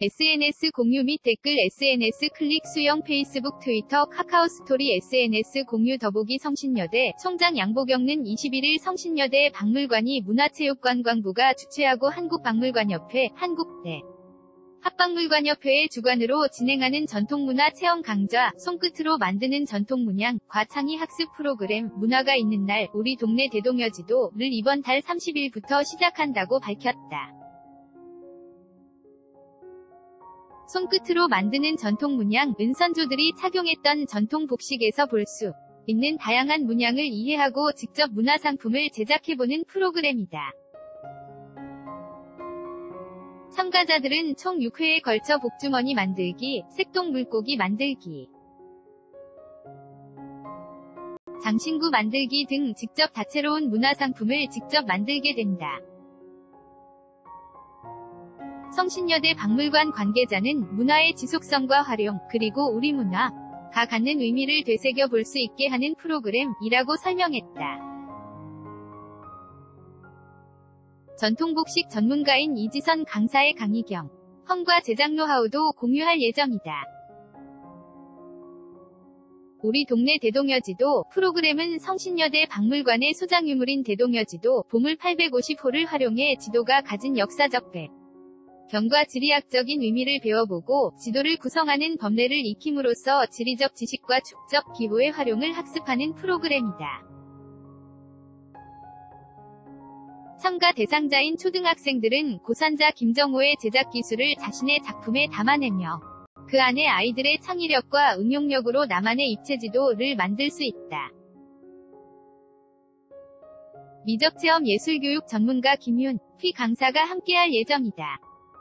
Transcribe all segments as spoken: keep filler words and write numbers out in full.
에스엔에스 공유 및 댓글 에스엔에스 클릭 수용 페이스북 트위터 카카오 스토리 에스엔에스 공유 더보기 성신여대 총장 양보경는 이십일일 성신여대 박물관이 문화체육관광부가 주최하고 한국박물관협회, 한국대 합박물관협회의 주관으로 진행하는 전통문화 체험 강좌, 손끝으로 만드는 전통문양, 과창의 학습 프로그램, 문화가 있는 날, 우리 동네 대동여지도를 이번 달 삼십일부터 시작한다고 밝혔다. 손끝으로 만드는 전통 문양, 은선조들이 착용했던 전통 복식에서 볼 수 있는 다양한 문양을 이해하고 직접 문화상품을 제작해보는 프로그램이다. 참가자들은 총 육 회에 걸쳐 복주머니 만들기, 색동 물고기 만들기, 장신구 만들기 등 직접 다채로운 문화상품을 직접 만들게 된다. 성신여대 박물관 관계자는 문화의 지속성과 활용, 그리고 우리 문화가 갖는 의미를 되새겨 볼 수 있게 하는 프로그램이라고 설명했다. 전통복식 전문가인 이지선 강사의 강의경, 험과 제작 노하우도 공유할 예정이다. 우리 동네 대동여지도 프로그램은 성신여대 박물관의 소장유물인 대동여지도 보물 팔백오십 호를 활용해 지도가 가진 역사적 배 경과 지리학적인 의미를 배워보고 지도를 구성하는 법례를 익힘으로써 지리적 지식과 축적 기호의 활용을 학습하는 프로그램이다. 참가 대상자인 초등학생들은 고산자 김정호의 제작 기술을 자신의 작품에 담아내며 그 안에 아이들의 창의력과 응용력으로 나만의 입체지도를 만들 수 있다. 미적체험 예술교육 전문가 김윤, 휘 강사가 함께할 예정이다.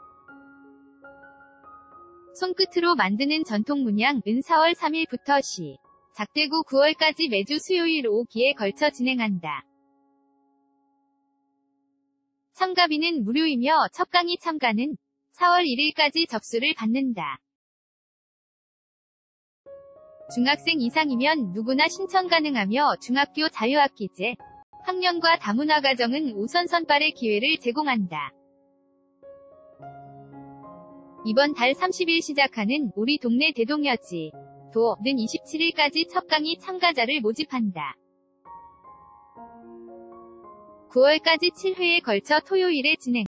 손끝으로 만드는 전통문양, 은 사월 삼일부터 시 작되고 구월까지 매주 수요일 오기에 걸쳐 진행한다. 참가비는 무료이며 첫 강의 참가는 사월 일일까지 접수를 받는다. 중학생 이상이면 누구나 신청 가능하며 중학교 자유학기제, 학년과 다문화가정은 우선 선발의 기회를 제공한다. 이번 달 삼십일 시작하는 우리 동네 대동여지 도는 이십칠일까지 첫 강의 참가자를 모집한다. 구월까지 칠 회에 걸쳐 토요일에 진행.